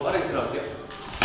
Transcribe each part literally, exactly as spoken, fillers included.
빠르게 들어갈게요.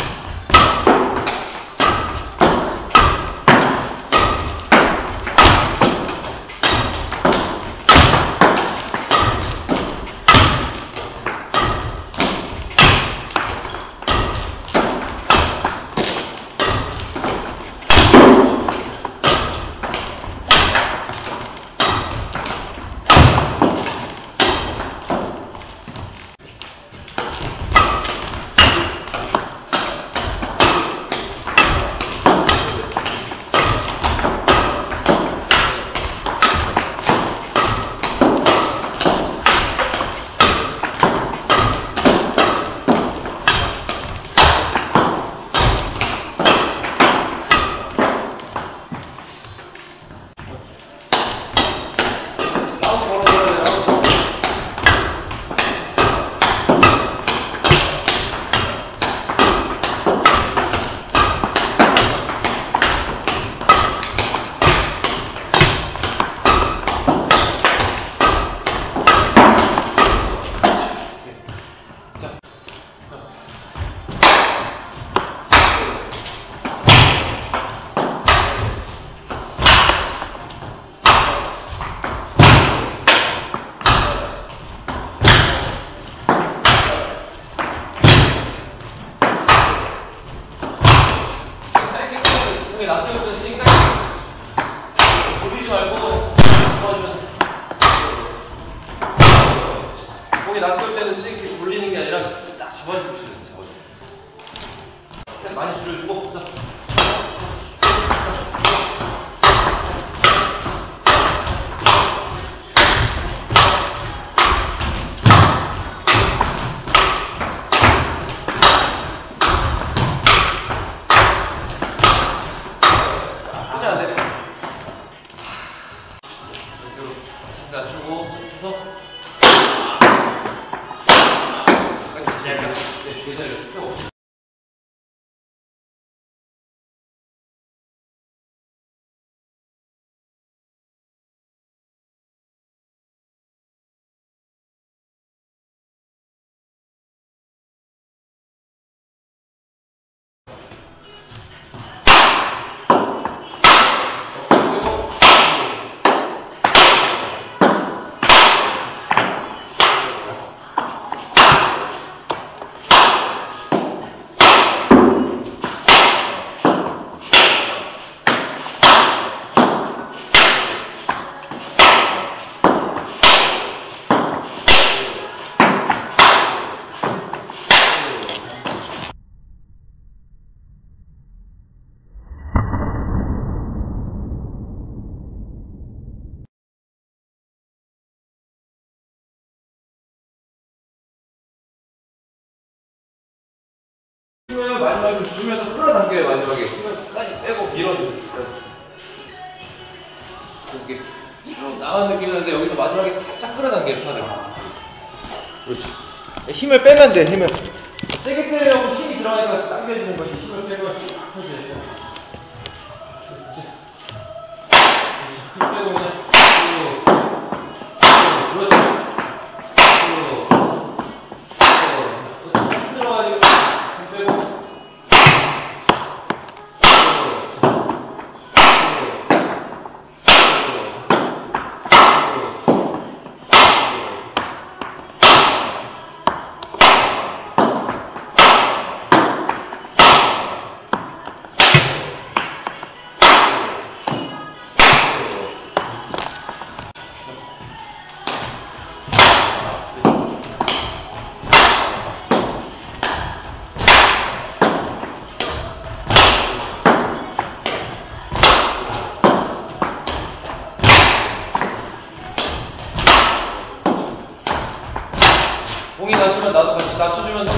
공이 놔둘 때는 이렇게 돌리는 게 아니라 딱 잡아주시면 돼요. 잡아주세요. 스텝 많이 줄여주고 딱. 하면 안 돼. 낮추고 해서 계좌를 쓰고. 힘을 마지막에 주면서 끌어당겨요. 마지막에 힘을 끝까지 빼고 밀어주세요. 이렇게 쭉 나가는 느낌이 나는데 여기서 마지막에 살짝 끌어당겨요. 팔을. 그렇지. 힘을 빼면 돼. 힘을 세게 빼려고 힘이 들어가니까 당겨지는 거지. 힘을 빼고 쭉 펴줘야 돼. 그렇지. 힘 빼고 그냥 그렇지. 공이 낮으면 나도 같이 낮춰주면서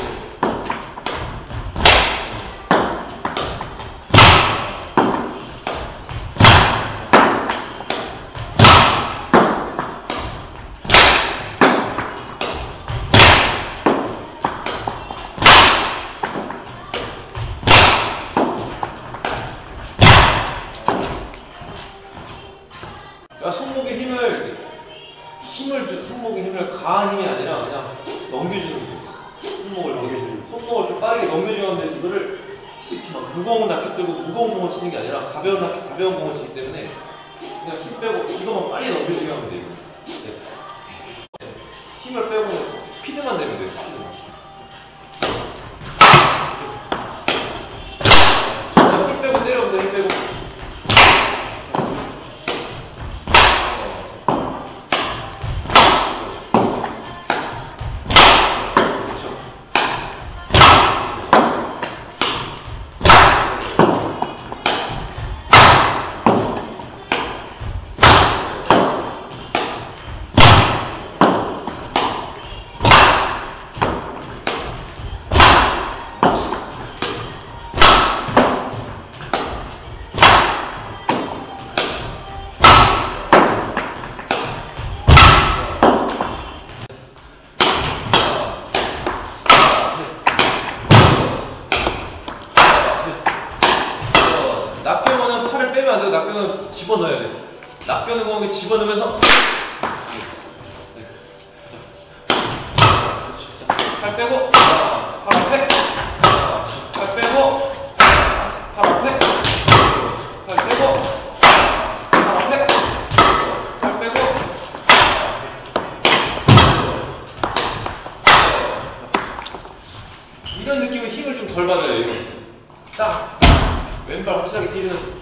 야, 손목에 힘을 힘을 주, 손목에 힘을 가한 힘이 아니라 그냥 넘겨주는 거예요. 손목을 넘겨주는 손목을 빠르게 넘겨주면 되는데 이거를 이렇게 막 무거운 라켓 들고 무거운 공을 치는 게 아니라 가벼운 라켓, 가벼운 공을 치기 때문에 그냥 힘 빼고 이거만 빨리 넘겨주게 하면 돼요. 네. 힘을 빼고 스피드만 내면 돼요. 스피드만. 그냥 힘 빼고 때려보세요. 힘 빼고. 낚여는 팔을 빼면 안 되고 낚여는 집어넣어야 돼. 낚여는 공에 집어넣으면서 네. 팔 빼고 팔 앞에 팔 빼고 팔 앞에 팔 빼고 팔 앞에 팔 빼고 이런 느낌은 힘을 좀 덜 받아요. 이거 딱 왼발 확실하게 뛰면서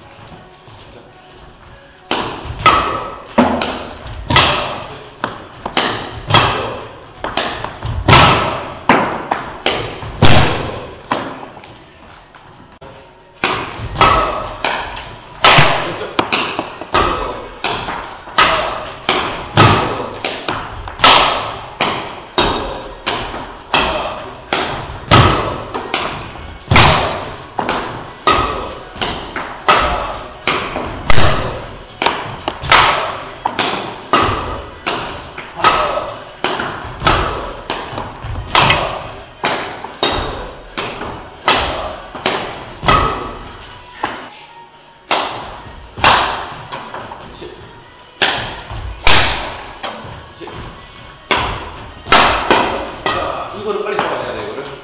이거를 빨리 잡아내야 돼. 이거를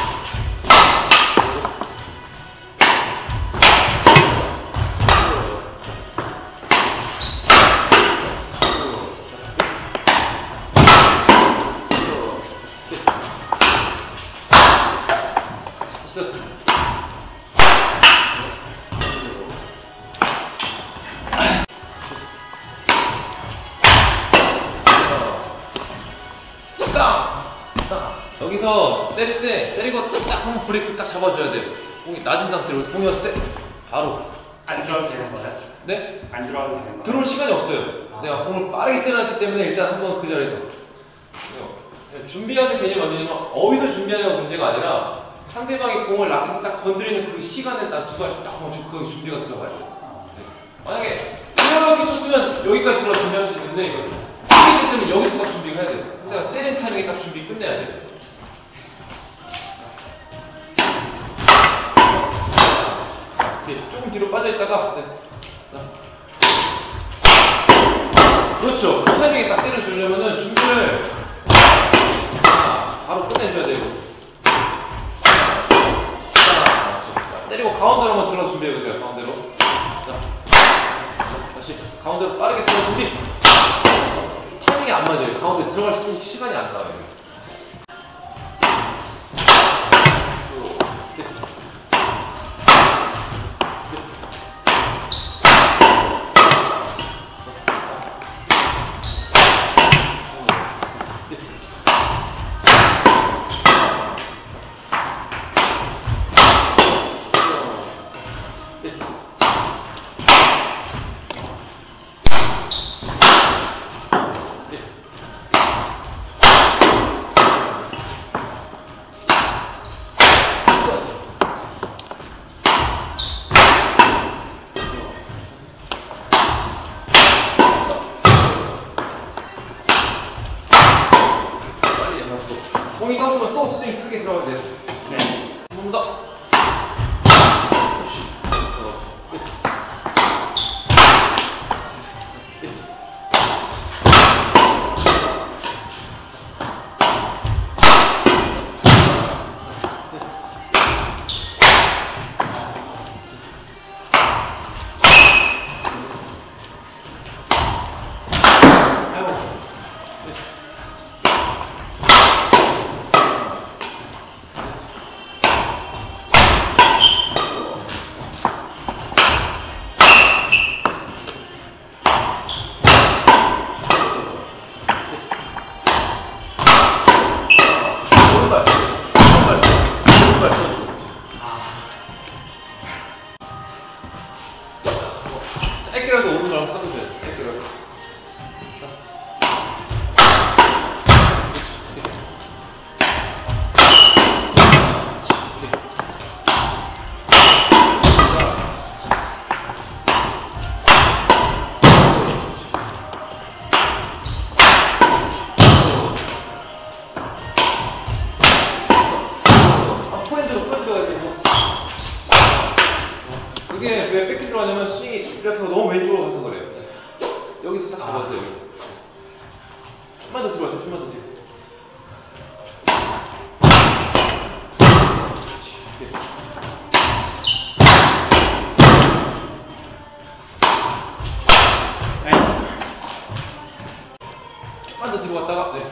여기서 때릴 때 때리고 딱 한번 브레이크 딱 잡아줘야 돼요. 공이 낮은 상태로 공이 왔을 때 바로 안 들어와도 되는 거야? 네? 안 들어와도 되는 거야? 들어올 시간이 없어요. 아. 내가 공을 빠르게 때려놨기 때문에 일단 한번 그 자리에서 준비하는 개념이 뭐냐면 어디서 준비하냐가 문제가 아니라 상대방이 공을 라켓에 딱 건드리는 그 시간에 딱 두 발 딱 멈추고 그 준비가 들어가요. 네. 만약에 이렇게 쳤으면 여기까지 들어 준비할 수 있는데 이거 때리기 때문에 여기서 딱 준비가 해야 돼요. 상대가 때린 타이밍에 딱 준비 끝내야 돼요. 조금 뒤로 빠져있다가 네. 그렇죠. 그 타이밍에 딱 때려주려면은 준비를 바로 끝내줘야 돼요. 자, 때리고 가운데로 한번 들어 준비해보세요. 가운데로. 자, 다시 가운데로 빠르게 들어 준비. 타이밍이 안 맞아요. 가운데 들어갈 수 있는 시간이 안 나와요. 공이 떴으면 또 스윙 크게 들어가야 돼요. 네. 한 번 더. 그게 왜 백이 들어가냐면 스윙이 이렇게 하고 너무 왼쪽으로 가서 그래요. 여기서 딱 잡아주세요. 여기서. 좀만 더 들어가세요. 좀만 더 뒤로. 좀만 더 뒤로 갔다가 네.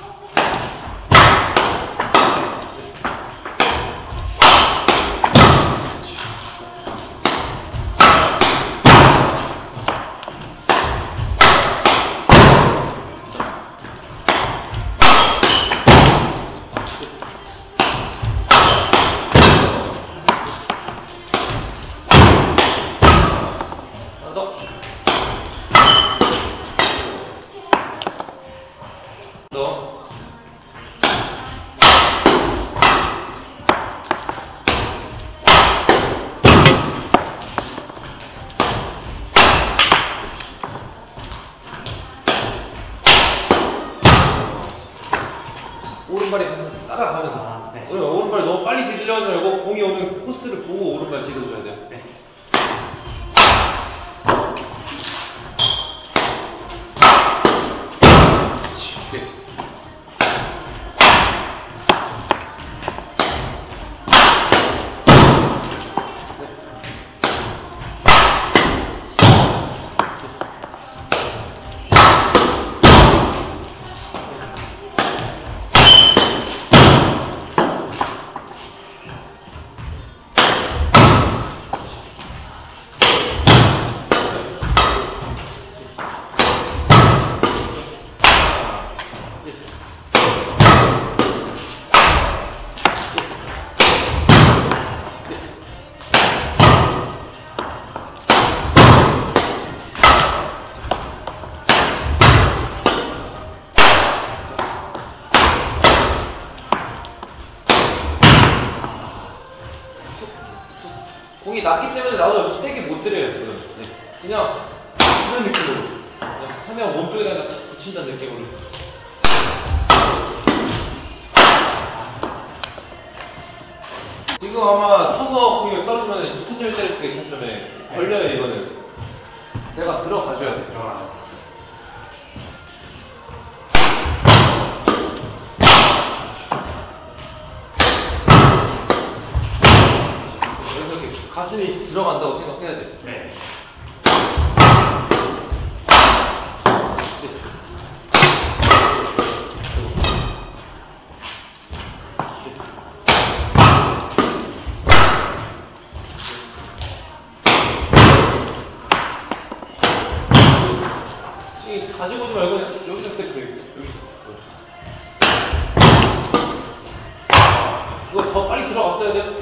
오른발이 가서 따라가면서 아, 네. 오른발 너무 빨리 뒤지려 하지 말고 공이 오는 코스를 보고 오른발 뒤로줘야 돼요. 네. 오케이. 공이 낮기 때문에 나도 세게 못 때려요. 네. 그냥 이런 느낌으로 그냥 상대방 몸쪽에다가 탁 붙인다는 느낌으로. 지금 아마 서서 공이 떨어지면 유턴점을 때릴 수가 있기 때문에 걸려요. 이거는 내가 들어가줘야 돼. 들어가. 가슴이 들어간다고 생각해야 돼. 네. 스윙 가지고 오지 말고 그냥 여기서 때리세요. 여기서. 그거 더 빨리 들어갔어야 돼.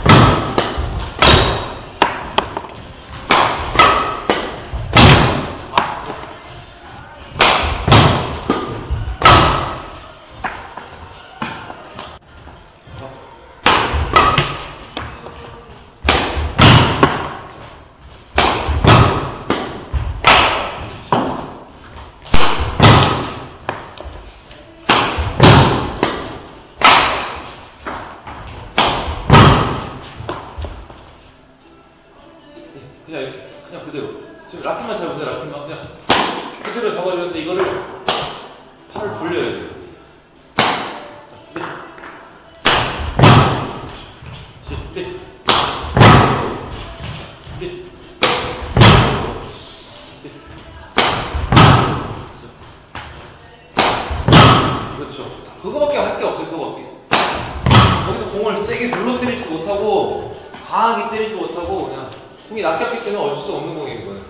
그냥 이렇게 그냥 그대로 지금 락킹만 잡으세요. 락킹만 그냥 그대로 잡아주는데 이거를 팔을 돌려야 돼요. 자, 준비. 준비. 준비. 그렇죠. 그거밖에 할 게 없어요. 그거밖에. 거기서 공을 세게 눌러 때리지도 못하고 강하게 때리지도 못하고 그냥 공이 낚였기 때문에 어쩔 수 없는 공이에요. 이거는.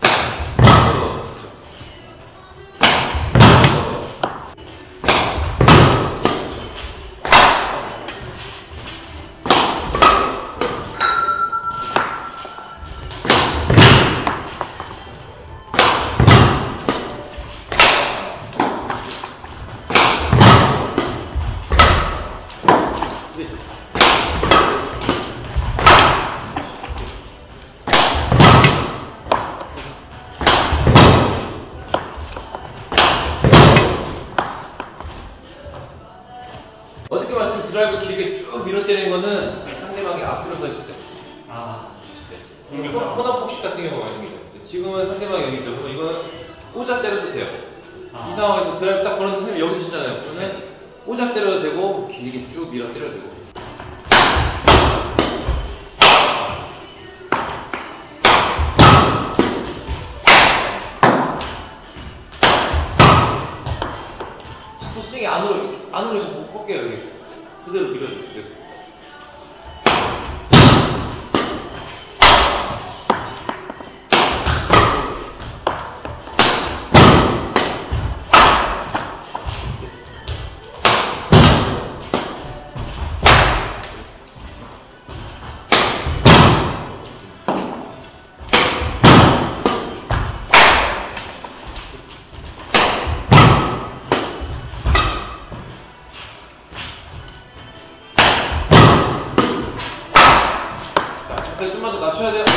어저께 말씀 드라이브 길게 쭉 밀어 때리는 거는 상대방이 앞으로 서 있을 때. 아. 있을 때. 혼합복식 같은 경우가 생기죠. 지금은 상대방이 여기죠. 그럼 이거는 꽂아 때려도 돼요. 아. 이 상황에서 드라이브 딱 걸었는데 선생님 여기서 쳤잖아요. 그러면 꽂아 때려도 되고 길게 쭉 밀어 때려도 되고. 자꾸 스윙이 안으로 안으로 자꾸 꺾여요. 여기 그대로 밀어줘요. 좀만 더 낮춰야 돼요.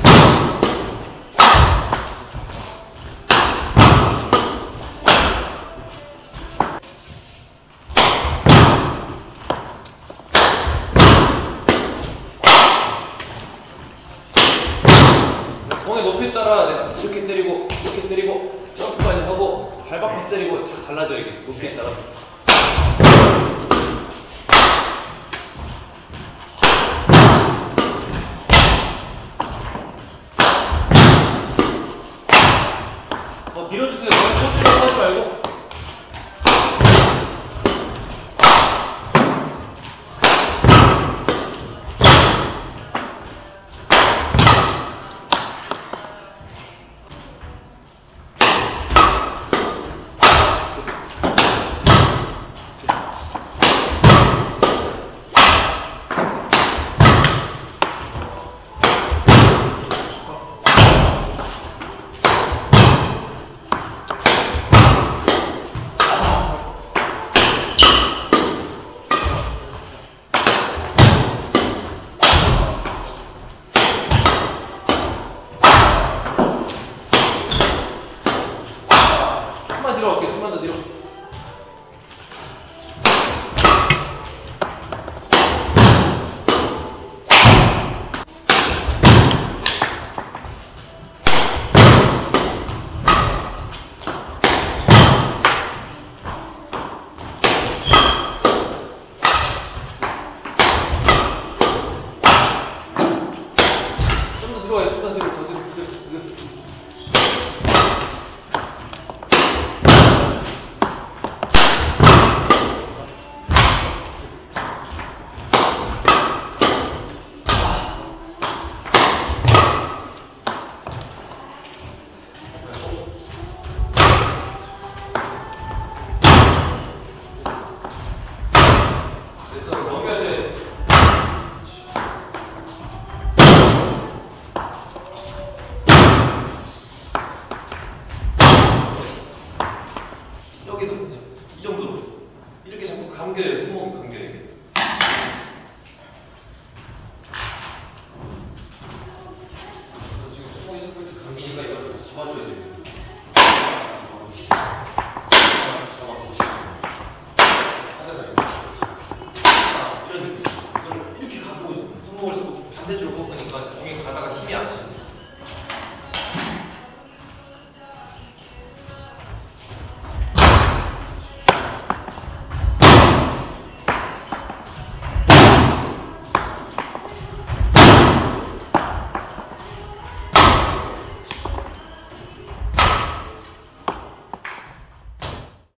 공의 높이에 따라 내가 이렇게 때리고 이렇게 때리고 점프까지 하고 발 바꿔서 때리고 다 달라져. 이게 높이에 따라. 어, 밀어주세요. 포스를 하지 말고. 좀만 뒤로 갈게요. 좀만 더 뒤로. 좀 더 뒤로 가요. 좀 더 뒤로. 더 뒤로. 더 뒤로. 더 뒤로. 넘겨야 돼. 여기서 그냥 이 정도로 이렇게 자꾸 감겨요. 손목이 감겨요.